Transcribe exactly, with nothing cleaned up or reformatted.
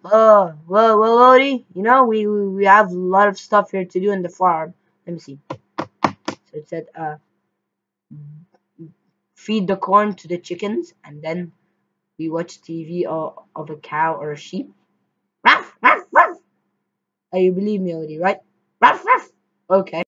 Uh, well, well, Lodi, you know, we, we we have a lot of stuff here to do in the farm. Let me see. So it said, uh, feed the corn to the chickens, and then we watch T V of, of a cow or a sheep. Ruff, ruff, ruff. Oh, you believe me, Lodi, right? Ruff, ruff. Okay.